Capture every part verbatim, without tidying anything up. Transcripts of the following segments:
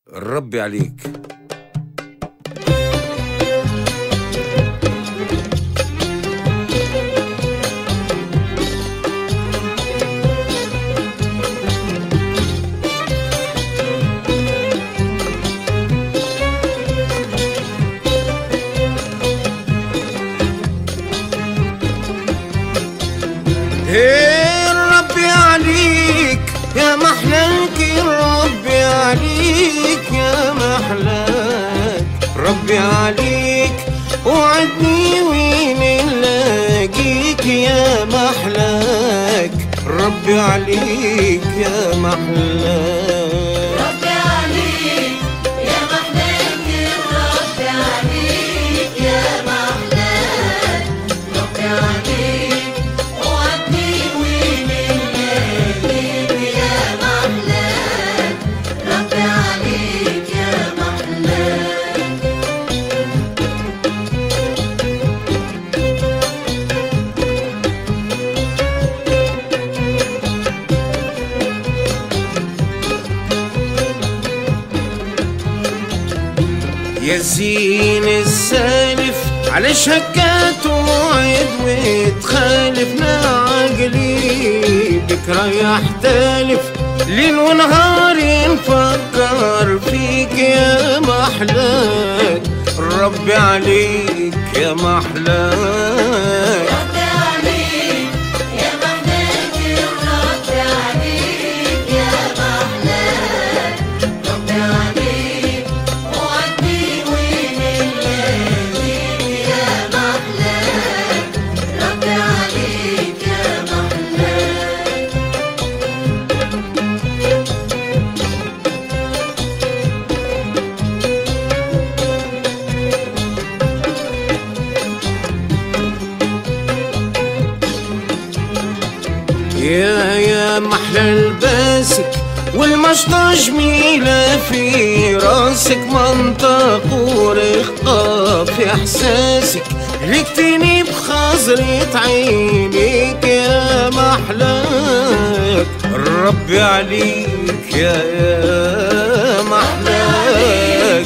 ربي عليك. هي ربي عليك يا محلاك، ربي عليك يا محلاك، ربي عليك وعدني وين نلاقيك يا محلاك، ربي عليك يا محلاك. يا زين السالف على شكات وعد وتخالفنا عقلي، بكرة يحتالف ليل ونهار نفكر فيك يا محلاك، ربي عليك يا محلاك. يا يا محلى لباسك والمشطة جميلة في راسك، منطق ورقة في إحساسك، هلكتني بخزرة عينيك يا محلاك، ربي عليك يا يا محلاك.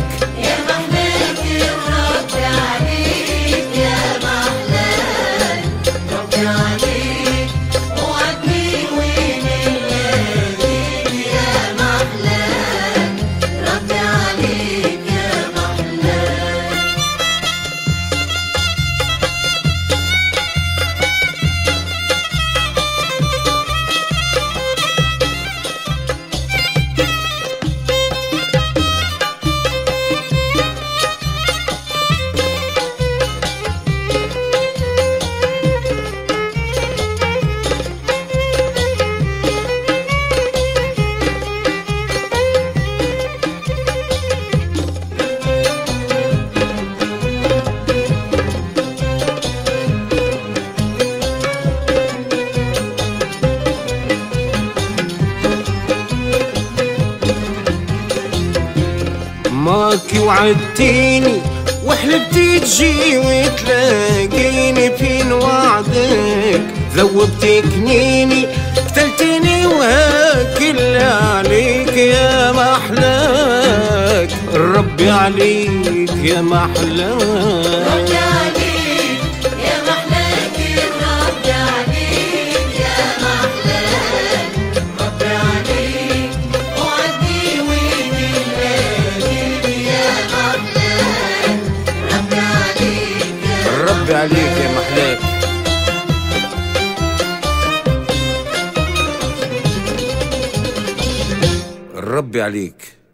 ماكي وعدتيني وحلبتي تجي وتلاقيني، فين وعدك ذوبتي كنيني، قتلتيني وهاكل عليك يا محلاك، ربي عليك يا محلاك. ربي عليك يا محلاك. ربي عليك.